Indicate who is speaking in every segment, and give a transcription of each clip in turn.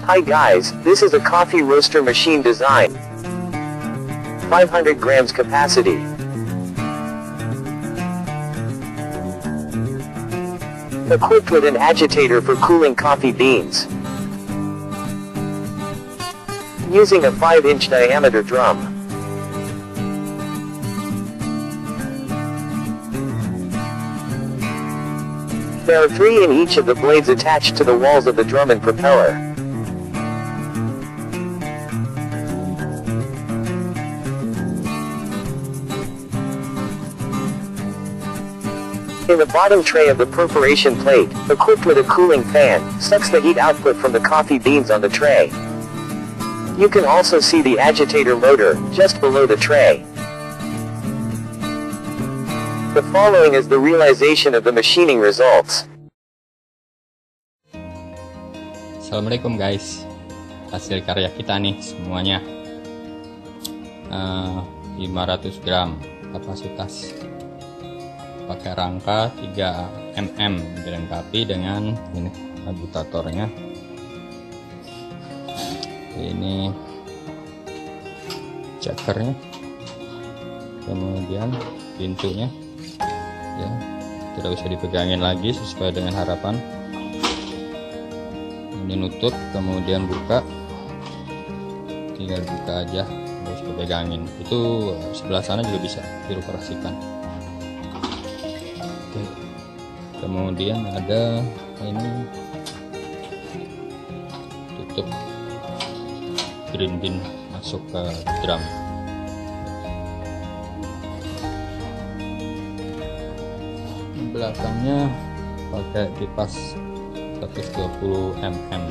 Speaker 1: Hi guys, this is a coffee roaster machine design. 500 grams capacity. Equipped with an agitator for cooling coffee beans. Using a 5-inch diameter drum. There are 3 in each of the blades attached to the walls of the drum and propeller. In the bottom tray of the perforation plate, equipped with a cooling fan, sucks the heat output from the coffee beans on the tray. You can also see the agitator motor, just below the tray. The following is the realization of the machining results.
Speaker 2: Assalamualaikum guys, hasil karya kita nih semuanya. 500 gram kapasitas, pakai rangka 3 mm, dilengkapi dengan ini agitatornya, ini cekernya, kemudian pintunya ya tidak usah dipegangin lagi sesuai dengan harapan. Ini nutup, kemudian buka, tinggal buka aja, nggak usah pegangin. Itu sebelah sana juga bisa dioperasikan. Oke. Kemudian ada ini tutup green bin masuk ke drum. Belakangnya pakai kipas 120 mm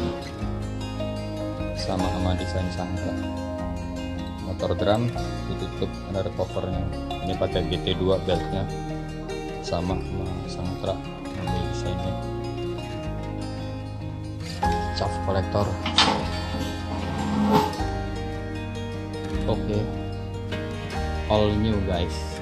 Speaker 2: sama desain sangka. Motor drum ditutup, ada covernya. Ini pakai GT2 beltnya, sama sangka ambil desainnya. Chaff kolektor. Oke, all new guys.